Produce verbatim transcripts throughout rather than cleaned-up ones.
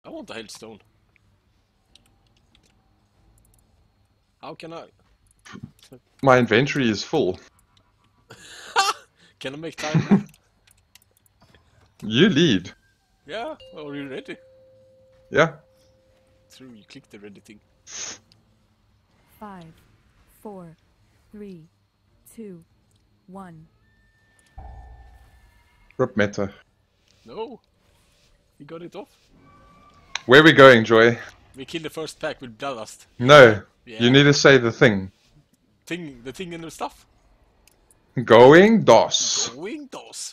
I want a Hellstone. How can I? My inventory is full. Can I make time? You lead. Yeah, are you ready? Yeah. True, you click the ready thing. Five, four, three, two, one. Rip meta. No, we got it off. Where are we going, Joy? We killed the first pack with Bloodlust. No. Yeah. You need to say the thing. Thing, the thing in the stuff. Going DOS. Going DOS.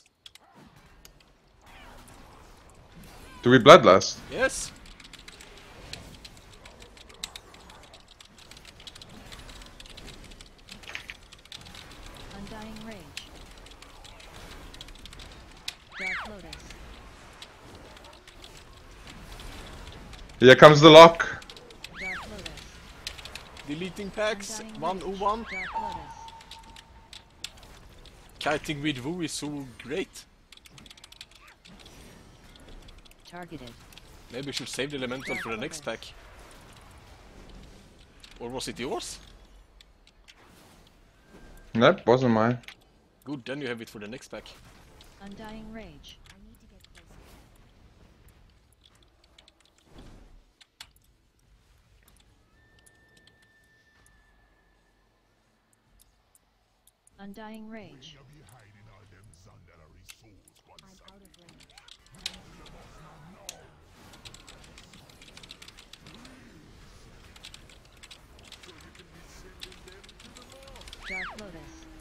Do we bloodlust? Yes. Undying Rage. Dark Lotus. Here comes the lock. Dark Lotus. Deleting packs. Undying one Rage. oh one. Dark Lotus. Kiting with Wu is so great. Targeted. Maybe we should save the elemental for the next pack. Or was it yours? Nope, wasn't mine. Good, then you have it for the next pack. Undying Rage. Undying Rage. Dark Lotus.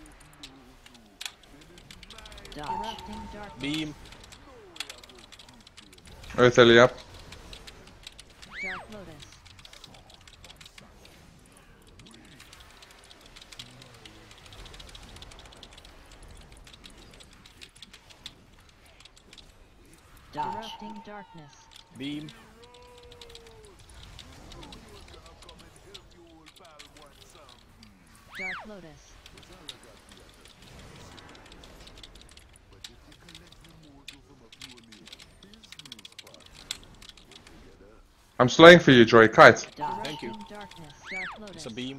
Dodge. Erupting Dark Beam. Earth Ellie up. Dark Lotus. Dodge. Erupting Darkness. Beam. Dark Lotus. I'm slaying for you, Joy. Kite. Dodge. Thank you. Erupting Darkness. Dark Lotus. It's a beam.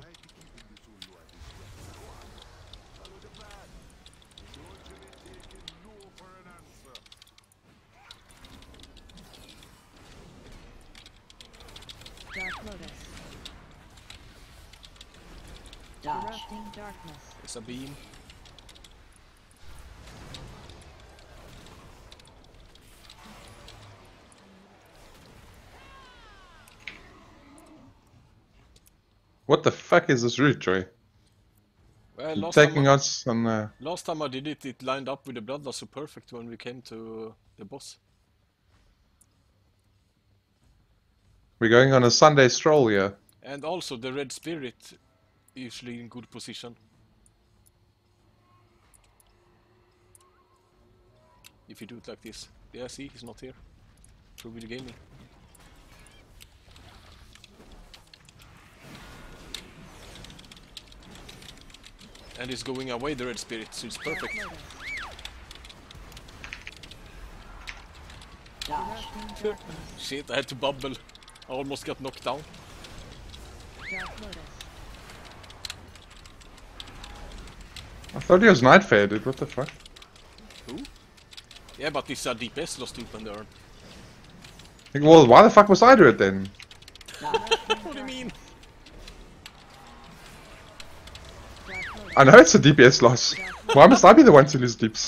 Dark Lotus. Dodge. Erupting Darkness. It's a beam. What the fuck is this route, Joy? Well, last Taking time, I, us on uh, last time I did it, it lined up with the Bloodlust so perfect when we came to the boss. we're going on a Sunday stroll here. And also the Red Spirit usually in good position. If you do it like this. Yeah, see, he's not here. True with the gaming. And he's going away, the Red Spirit, so it's Dark perfect. Lotus. Dodge. Erupting Darkness. Shit, I had to bubble. I almost got knocked down. Dark Lotus. I thought he was night faded. What the fuck? Who? Yeah, but this uh, D P S lost open there. Well, why the fuck was I do it then? What do you mean? Dark Lotus. I know it's a D P S loss. Why must I be the one to lose dips?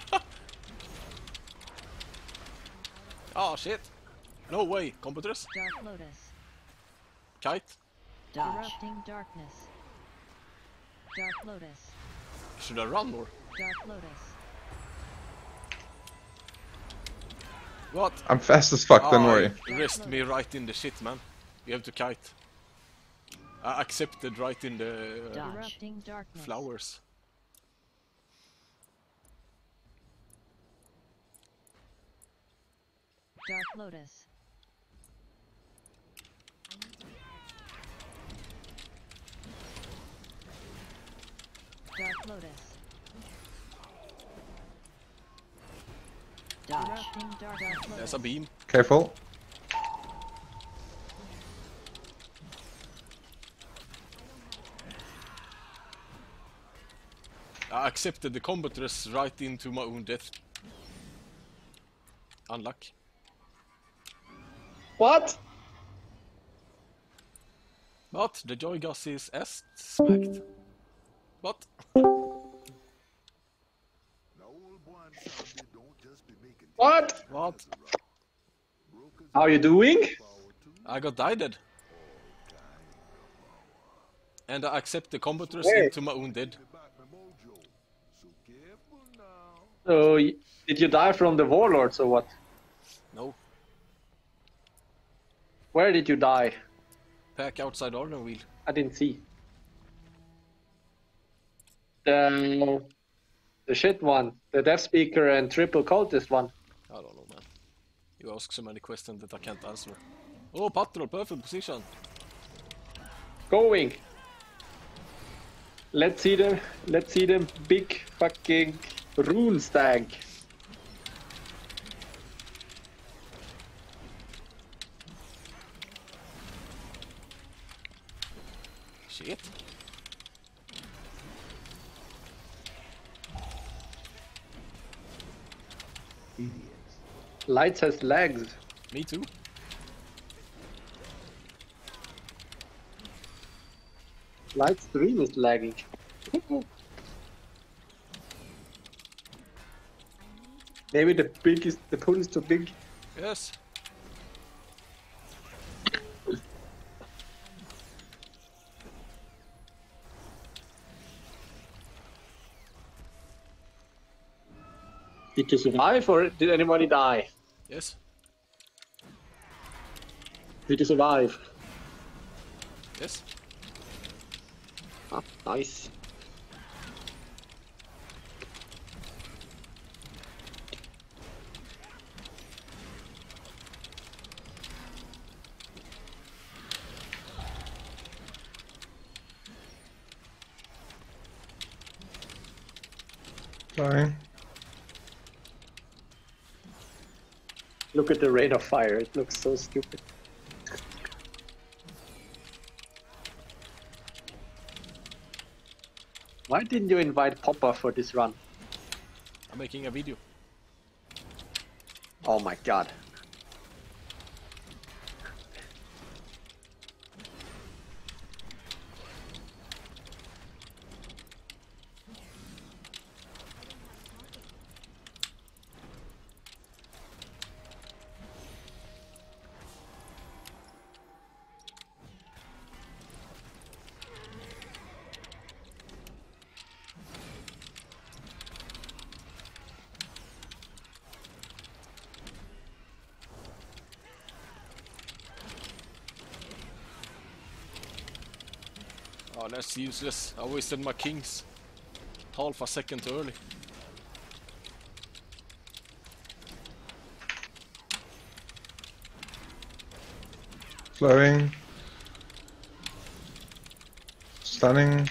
Oh shit. No way, computers. Dark Lotus. Kite. Dodge. Erupting Darkness. Dark Lotus. Should I run or? Dark Lotus. What? I'm fast as fuck, don't Ah, worry. Rest me right in the shit, man. You have to kite. I accepted right in the uh, Dodge. Erupting Darkness. flowers. Dark Lotus. Dark Lotus. Dodge. Erupting Dark Lotus. There's a beam. Careful. I accepted the combat dress right into my own death. Unluck. What? But the joy gas is as smacked. But What? what? How you doing? I got died. And I accept the combat dress Where? into my own dead. So, y- did you die from the warlords or what? No. Where did you die? Pack outside Arden Wheel. I didn't see. The the shit one, the Death Speaker and Triple Cultist one. I don't know, man. You ask so many questions that I can't answer. Oh, Patrol, perfect position. Going. Let's see them. Let's see them big fucking rune stag. Shit. Lights has legs. Me too. Light stream is lagging. Maybe the big is the pool is too big. Yes. Did you survive or did anybody die? Yes. Did you survive? Yes. Ah, nice. Sorry. Look at the rain of fire. It looks so stupid. Why didn't you invite Popper for this run? I'm making a video. Oh my god. Oh, that's useless. I wasted my kings. Half a second too early. Flowing. Stunning.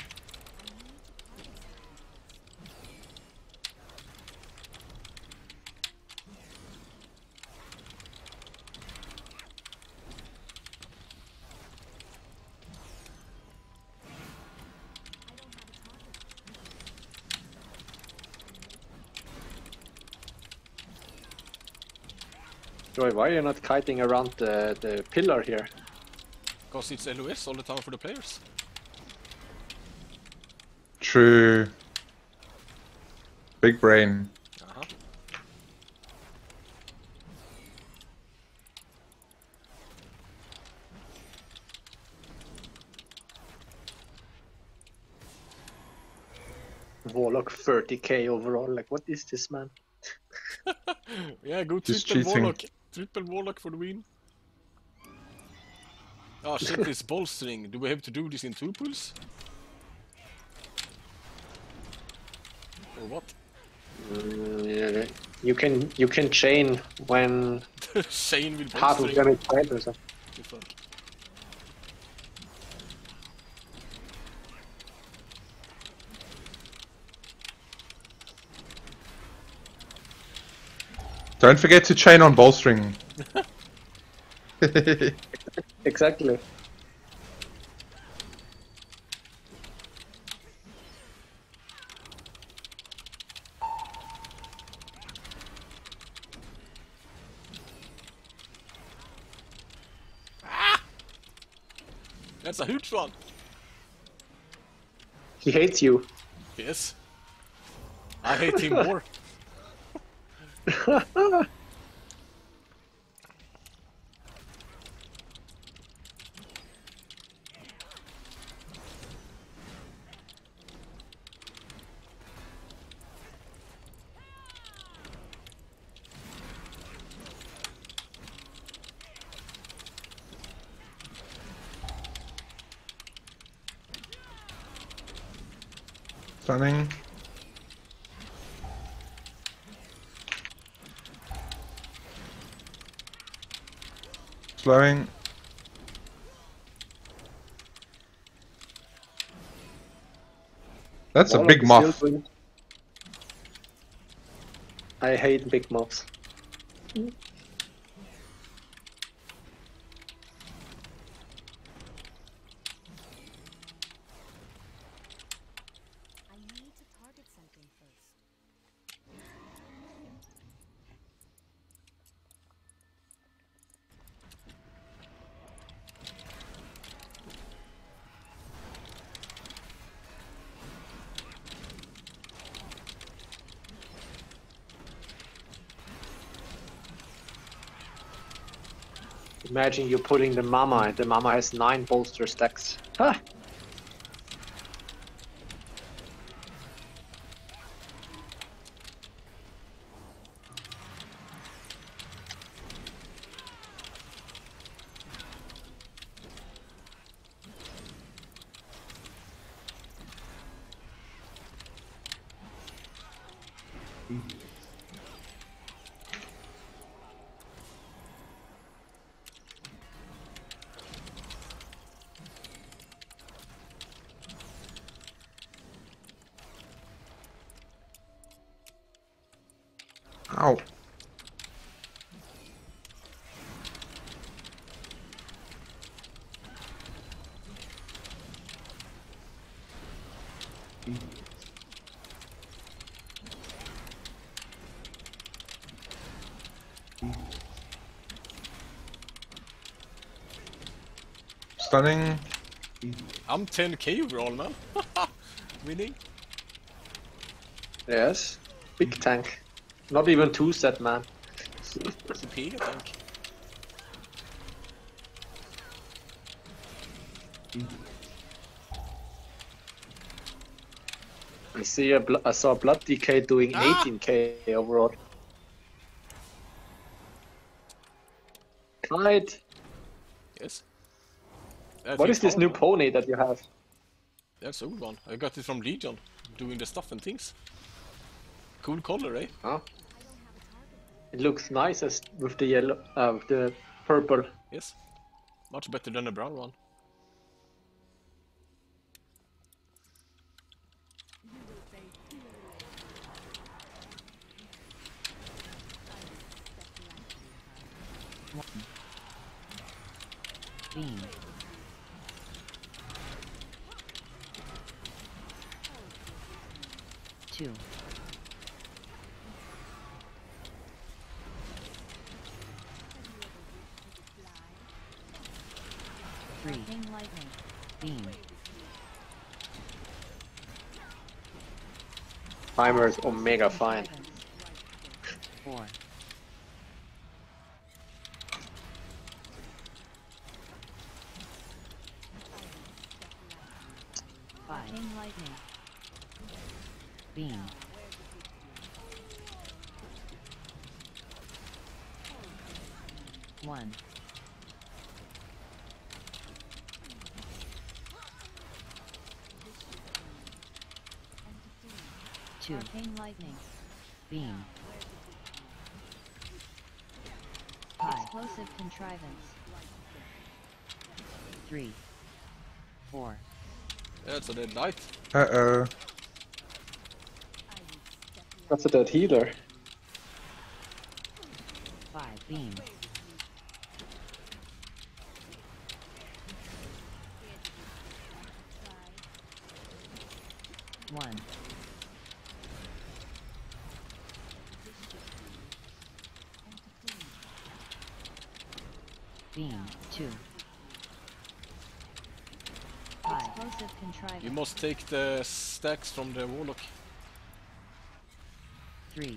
Joy, why are you not kiting around the, the pillar here? Because it's L O S all the time for the players. True. Big brain. Uh-huh. Warlock thirty K overall. Like, what is this, man? Yeah, go Just triple cheating. warlock. Triple warlock for the win. Oh shit, this bolstering. Do we have to do this in two pools? Or what? Mm, you can you can chain when Shane with half of bolstering. them is dead or something. The fuck? Don't forget to chain on bolstering. Exactly. That's a huge one. He hates you. Yes. I hate him more. Stunning. Slowing. That's a Warlock big is moth. still doing- I hate big moths. I need to target something first. Imagine you're putting the mama, and the mama has nine bolster stacks. Ha! Ow. Stunning. I'm ten K overall, man. Winning. Yes. Big tank. Not even two set, man. It's a pig, I think. I see a bl- I saw Blood D K doing Ah! eighteen K overall. Clyde, Yes. I what think is this power new one. pony that you have? That's old one. I got it from Legion, doing the stuff and things. Cool color, eh? Huh? It looks nice as with the yellow, uh, with the purple. Yes. Much better than the brown one. Beam. Two. Three. Lightning. Beam. Timer is omega fine. Four. Five. Lightning. Beam. One. Two. Arcane lightning. Beam. Five. Explosive contrivance. Three. Four. That's a dead light. Uh-oh. That's a dead healer. Five. Beam. One. Beam. Two. Five. Explosive contrivance. You must take the stacks from the warlock. Three.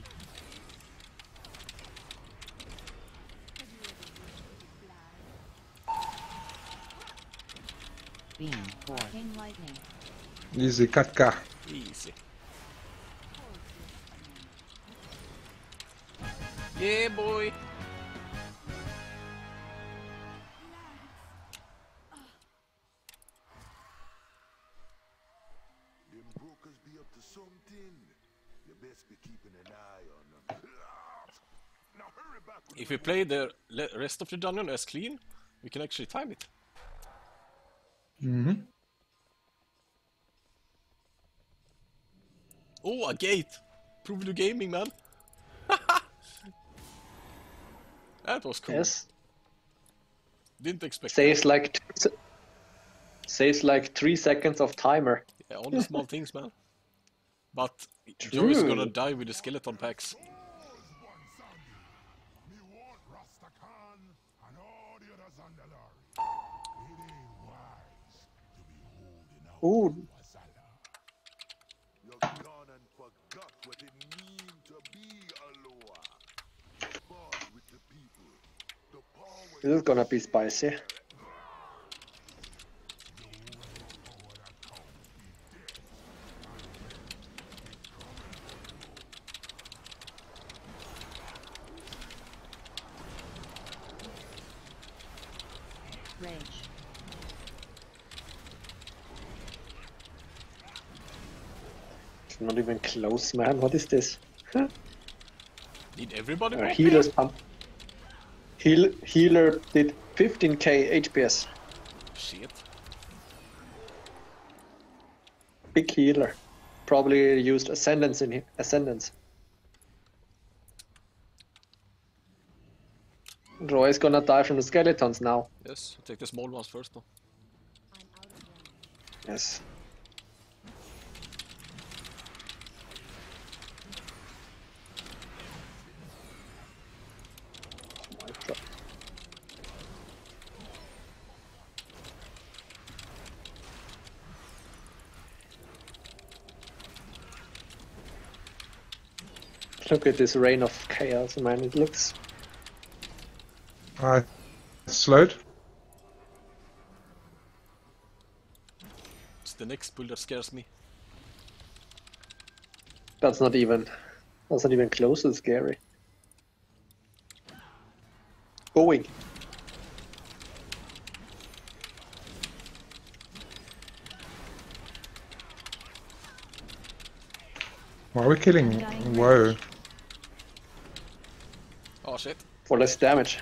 Beam. Four. Arcane lightning. Easy, Katka. Easy. Yeah, boy. Them brokers be up to something. You best be keeping an eye on them. Now hurry back with If we play the le- rest of the dungeon as clean, we can actually time it. Mm-hmm. Oh, a gate! Prove the gaming, man. That was cool. Yes. Didn't expect Saves like two, se- saves like three seconds of timer. that. Yeah, all the small things, man. But Joey's True. gonna die with the skeleton packs. me want Rastakhan and all the others on the lorry. It ain't wise to be holding out Ooh, Wasala. You're gone and forgot what it means to be Aloha. Bond with the people. The power this is gonna be spicy. Rage. It's not even close, man. What is this? Did everybody Our pump healers here? pump. Heal healer did fifteen K H P S. Shit. Big healer. Probably used ascendance in he- ascendance. Roy is gonna die from the skeletons now. Yes, I'll take the small ones first though. I'm out of range. Yes. Oh my God. Look at this rain of chaos, man. It looks I slowed. It's the next build that scares me. that's not even that's not even close to scary. Going. Why are we killing? Whoa. Oh shit. For less damage.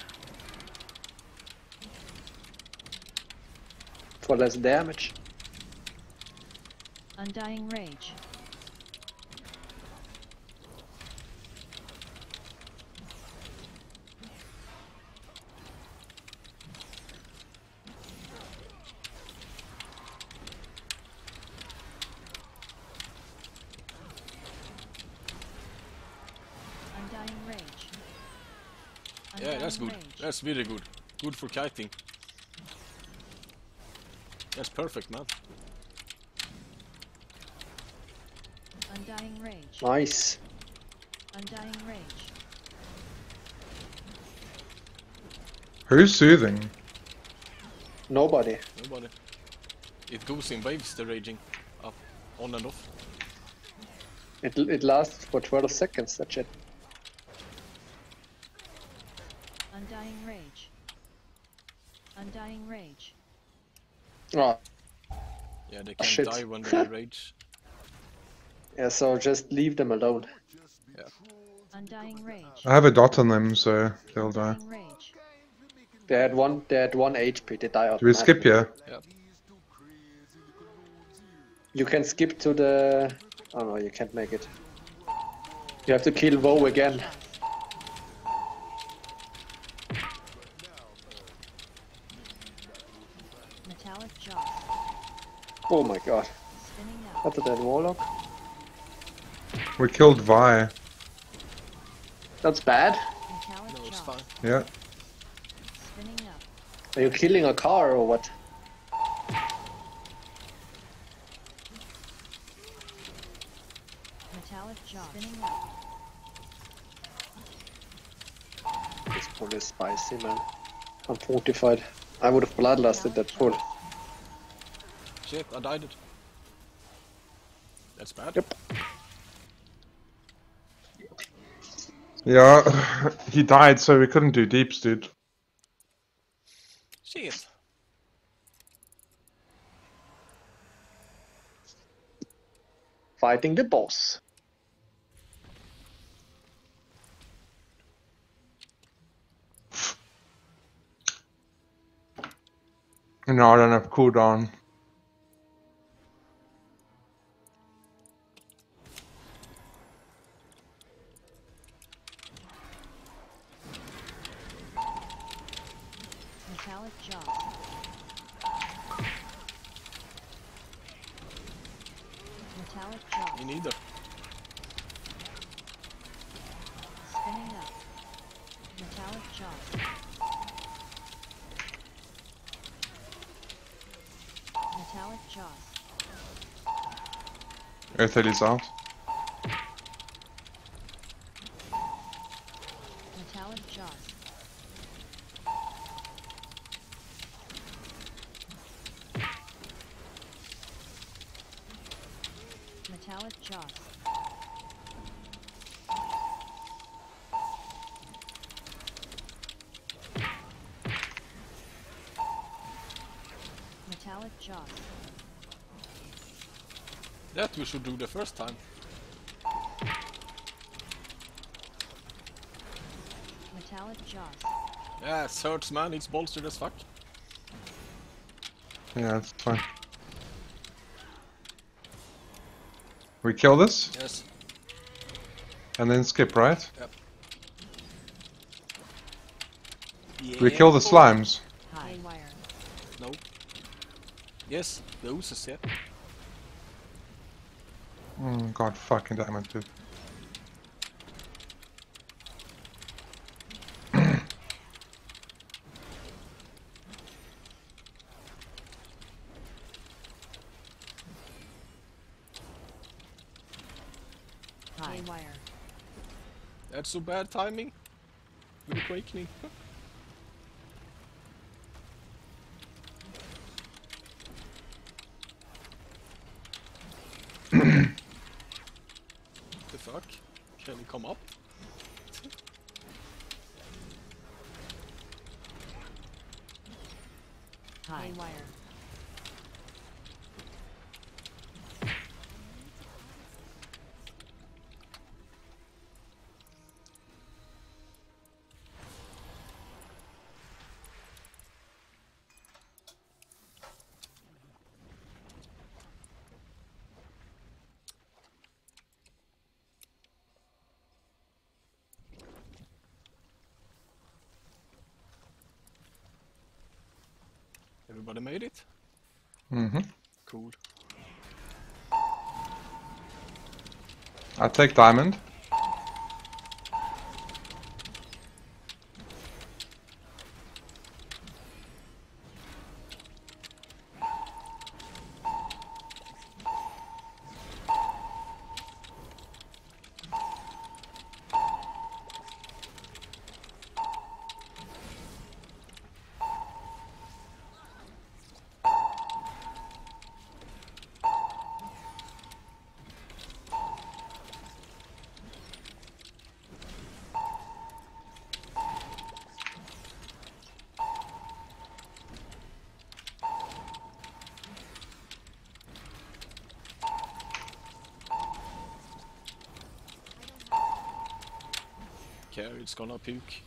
For less damage. Undying Rage. Undying Rage. Yeah, that's Undying good. Rage. That's very good. Good for kiting. That's perfect, man. Undying Rage. Nice. Undying Rage. Who's soothing? Nobody. Nobody. It goes in waves, the raging. Up, on and off. It it lasts for twelve seconds, that shit. Undying Rage. Undying Rage. Oh, Yeah, they can shit. die when they rage. yeah, so just leave them alone. Yeah. Undying Rage. I have a dot on them, so they'll die. Undying Rage. They had one they had one H P, they die Do we skip automatically. here? Yeah. You can skip to the oh no, you can't make it. You have to kill Woe again. Metallic Jaws. Oh my god. Spinning up. That's a dead warlock. We killed Vi. That's bad. Metallic No, it's Jaws. fine. Yeah. Spinning up. Are you killing a car or what? Spinning up. This pull is spicy, man. I'm fortified. I would have bloodlusted that pull. Shit, I died it. That's bad. Yep. Yeah, he died, so we couldn't do deeps, dude. Shit. Fighting the boss. No, I don't have cooldown. Metallic jaws. Metallic jaws. Me neither. Spinning up. Metallic jaws. Metallic jaws. Ethel is out. Metallic jaws. Metallic jaws. Metallic jaws. That we should do the first time. Metallic jaws. Yeah, it hurts, man. It's bolstered as fuck. Yeah, it's fine. We kill this, Yes. and then skip, right? Yeah. We kill the slimes. High wire. No. Yes, the oozes, yeah. Mm, God fucking damn it, dude. High wire. That's so bad timing. With the quakening. The fuck? Can he come up? High wire. Everybody made it? Mm-hmm. Cool. I take diamond. Carrot's gonna puke.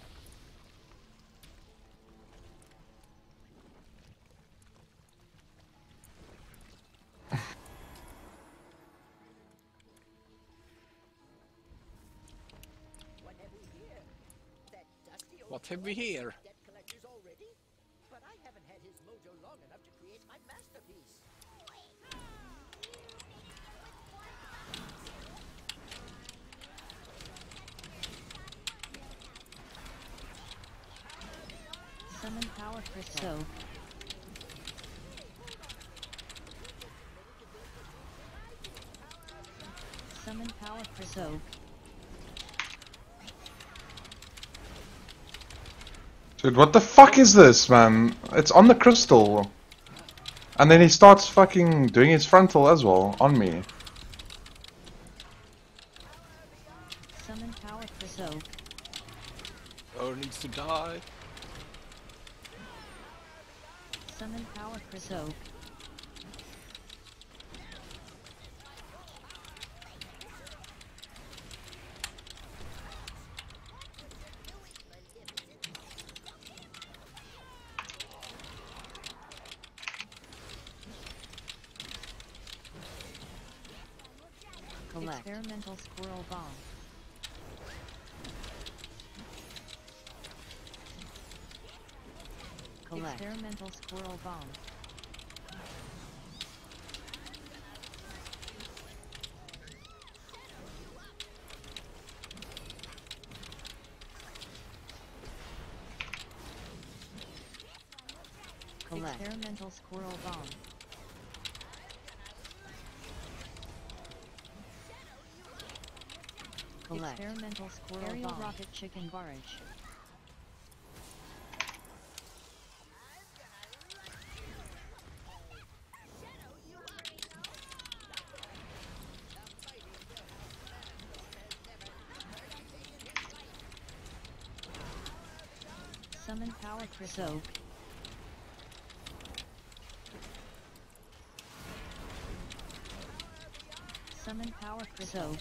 What have we here? Debt collectors already? But I haven't had his mojo long enough to create my masterpiece. Summon power crystal. Summon power crystal. Dude, what the fuck is this, man? It's on the crystal. And then he starts fucking doing his frontal as well, on me. Summon power for soak. Or needs to die. Summon power for soak. Collect. Experimental squirrel bomb. Collect. Experimental squirrel bomb. Collect. Experimental squirrel bomb. Collect. Experimental squirrel Aerial bomb. Rocket chicken barrage. Summon power for soak. Summon power for soak.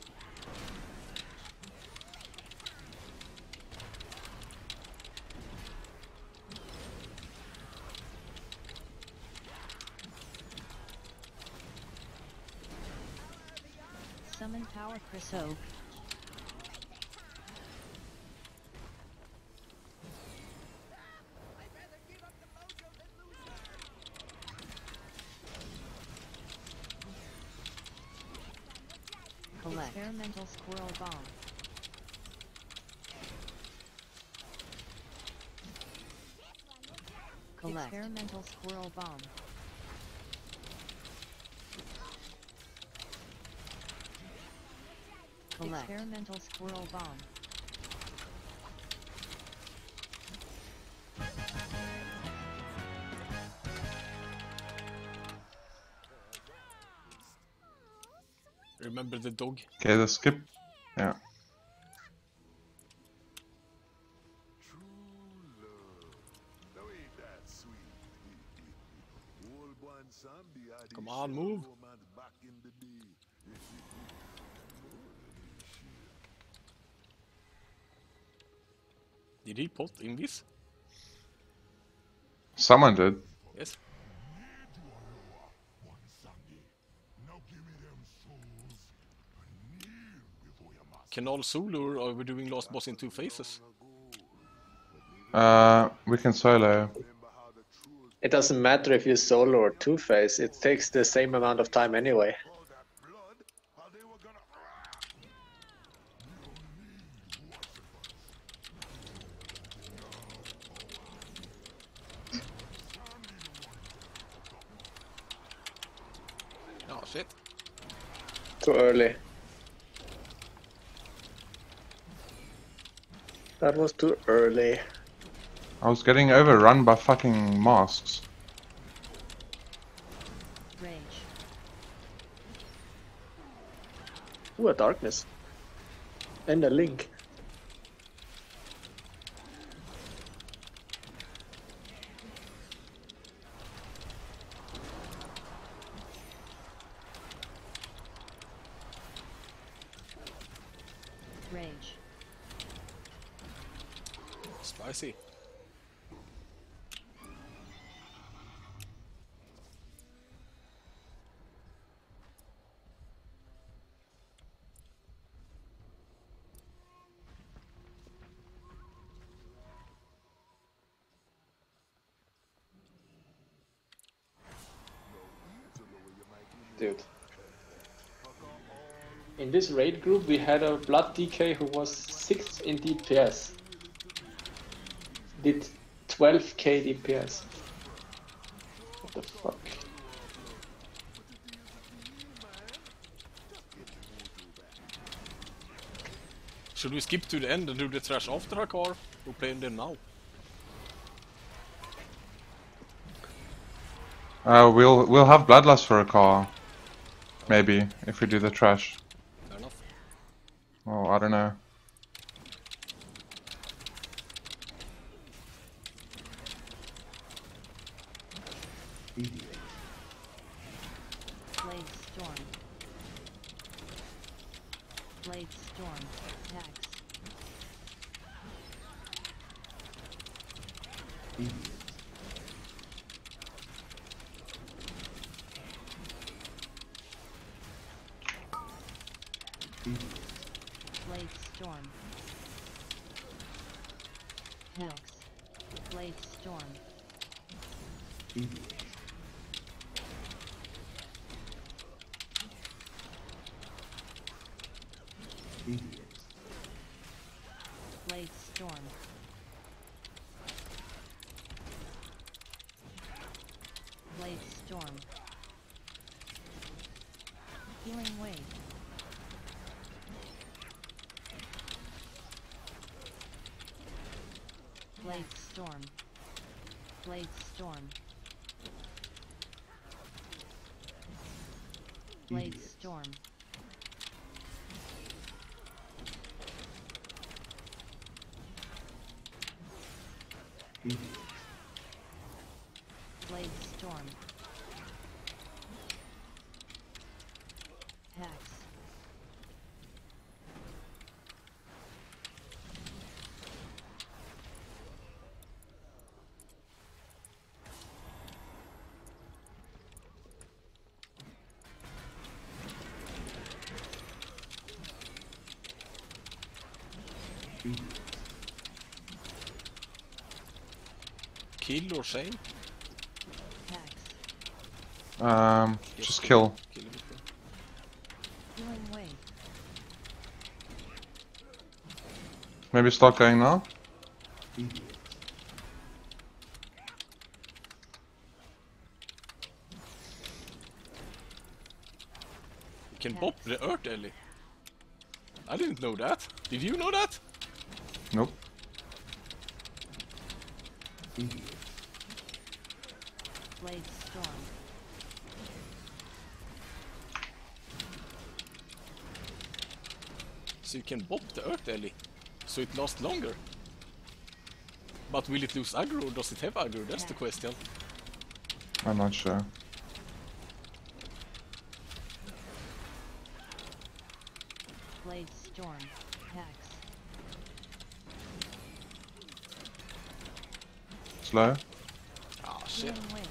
Summon power for soak. Collect. Experimental squirrel bomb. Collect. Experimental squirrel bomb. Collect. Experimental squirrel bomb. Remember the dog? Okay, the skip. Yeah. True love. Now ain't that sweet? Old one Zombie had Come his on, shadow move. romance back in the day. Did he pot in this? Someone did. Yes. Canal solo, or are we doing last boss in two phases? Uh, we can solo. It doesn't matter if you solo or two phase, it takes the same amount of time anyway. All that blood, how they were gonna. Oh shit. Too early. That was too early. I was getting overrun by fucking masks. Rage. Ooh, a darkness. And a link. Rage. Spicy. Dude. In this raid group we had a blood D K who was sixth in D P S. Did twelve K D P S. What the fuck? Should we skip to the end and do the trash after our car? We're playing them now. Uh, we'll we'll have Bloodlust for a car. Maybe if we do the trash. Fair enough. Oh, I don't know. Blade Storm. Blade Storm. Tax. Blade Storm. Hex. Blade Storm. Blade Storm. Blade Storm. Healing Wave. Blade Storm. Blade Storm. Blade Storm. Blade Storm. Hex. Kill or shame? Hex. Um, just kill. Kill him. Healing Wave. Maybe start going now. You can bop the Earth Ellie. I didn't know that. Did you know that? Nope. Blade Storm. So you can bop the Earth Ellie, so it lasts longer. But will it lose aggro or does it have aggro? That's the question. I'm not sure. Blade Storm. Hex. Slow. Ah, shit. Healing Wave.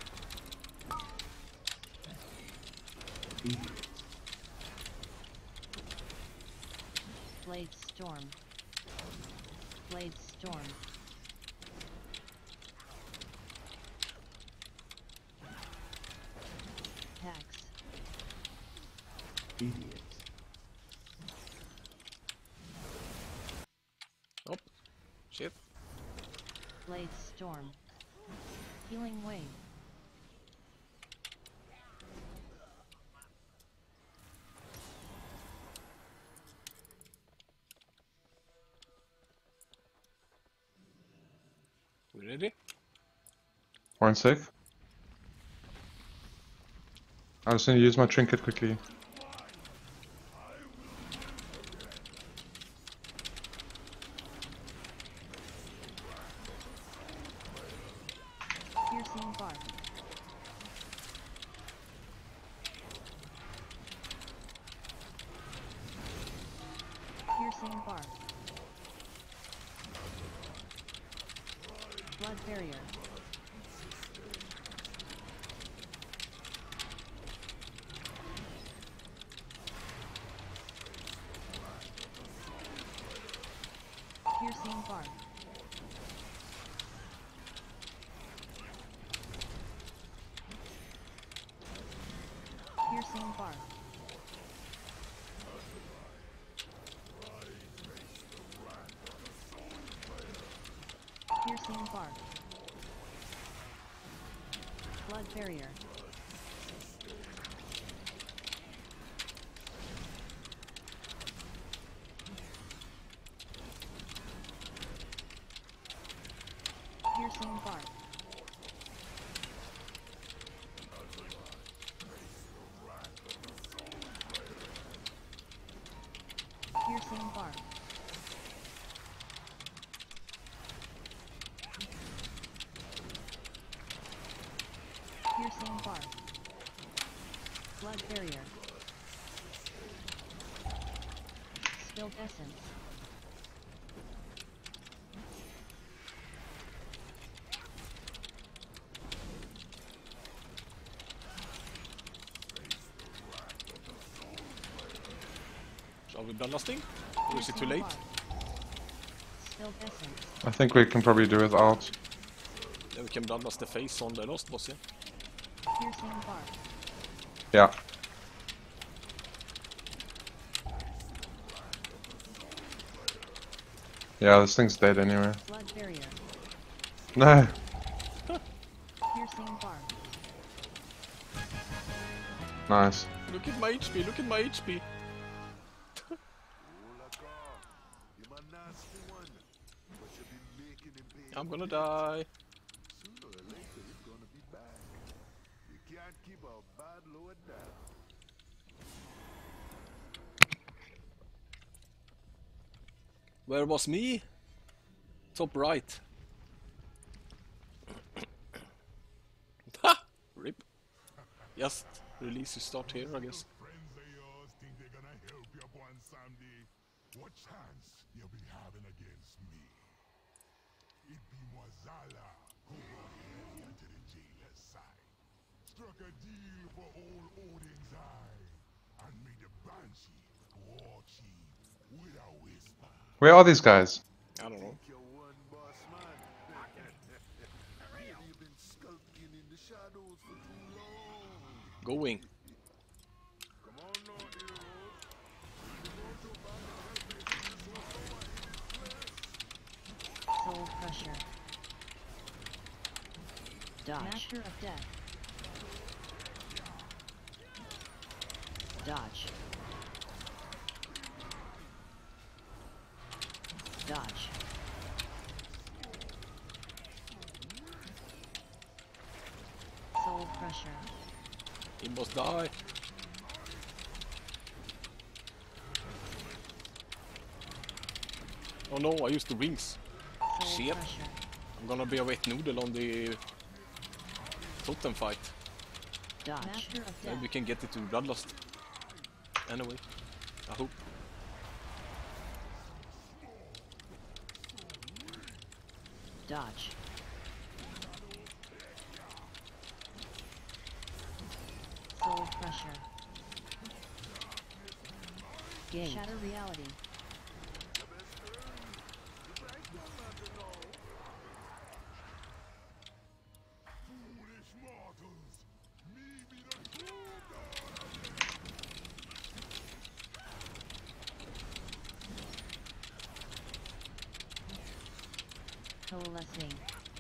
Blade Storm. Blade Storm. Hex. Oh, shit. Blade Storm. Healing Wave. We ready? One sec. I was gonna use my trinket quickly. Piercing Bark. Piercing Bark. Blood Barrier. Piercing Bark. Piercing Bark. Piercing Bark. Blood Barrier. Piercing Bark. Piercing bark. Blood barrier. Spilled essence. Are we bloodlusting? Or is it too late? Spilled essence. I think we can probably do without. Then we can bloodlust the face on the last boss, yeah? Piercing bark. Yeah. Yeah, this thing's dead anyway. Blood barrier. No. Piercing bark. Nice. Look at my H P, look at my H P! You're a nasty one, but you be making him pay. I'm gonna die. Sooner or later, it's gonna be back. You can't keep a bad load down. Where was me? Top right. Ha! Rip. Just release you start here, I guess. Friends of yours think they're gonna help you up one someday. What chance you'll be having against me? It be Mwazala who brought Helia to the jailer's side. Struck a deal for old Odin's eye. And made the Banshee war chief with a whisper. Where are these guys? I don't know. You're one boss man. Maybe you've been skulking in the shadows for too long. Going. Come on now, heroes. Soul crusher. Dodge. Master of death. Dodge. Dodge. Soul crusher. He must die. Oh no, I used the rings. Soul Shit. crusher. I'm gonna be a wet noodle on the totem fight. Dodge. Master of death. Maybe we can get it to bloodlust. Anyway, I hope. Dodge. Soul crusher. Gate. Shatter reality. Foolish mortals. Me be the true God. Coalescing.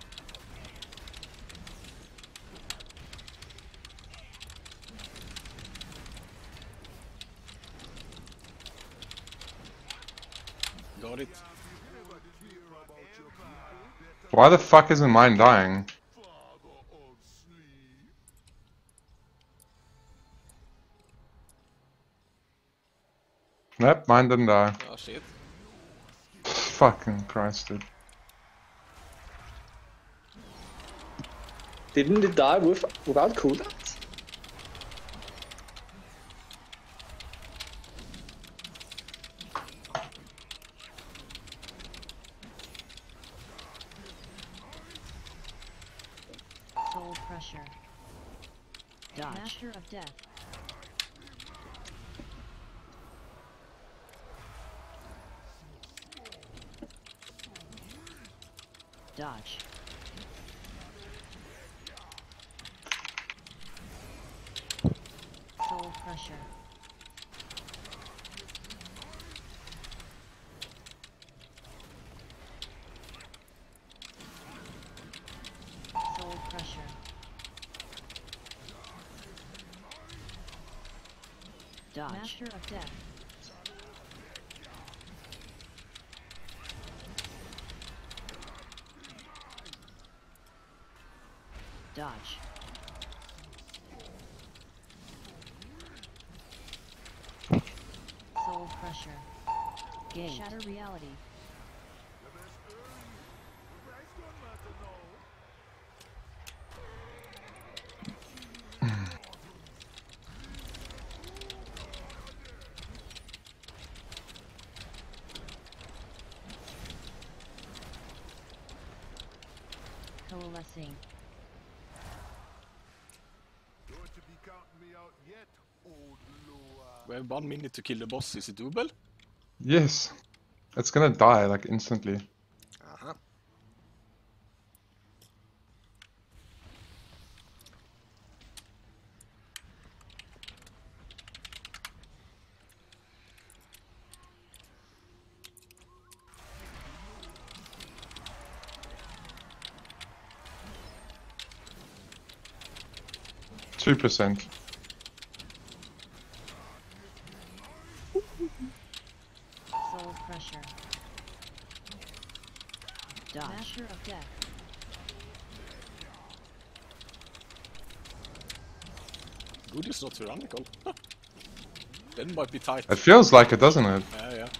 Got it. Why the fuck isn't mine dying? Father of sleep. Nope, mine didn't die. Ah shit. Fucking Christ, dude. Didn't it die with without cooldowns? Soul crusher. Dodge. Master of death. Dodge. Soul crusher. Soul crusher. Dodge. Master of death. Dodge. Soul crusher. Gate. Shatter reality. Nothing. Don't you be counting me out yet, old Loa. We have one minute to kill the boss. Is it doable? Yes. It's gonna die like instantly. Uh-huh. Two percent. Soul Crusher. Dodge. Masher of Death. Good is not tyrannical. Then might be tight. It feels like it, doesn't it? Yeah, yeah.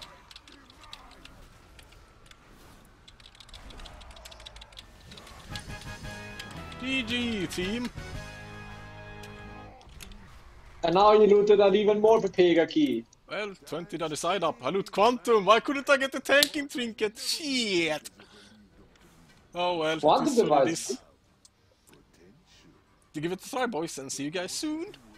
G G, team! And now you looted an even more Pepega key. Well, twenty on the side up. I loot Quantum. Why couldn't I get the tanking trinket? Shit! Oh well, Quantum it is what it device. is. To give it a try, boys, and see you guys soon.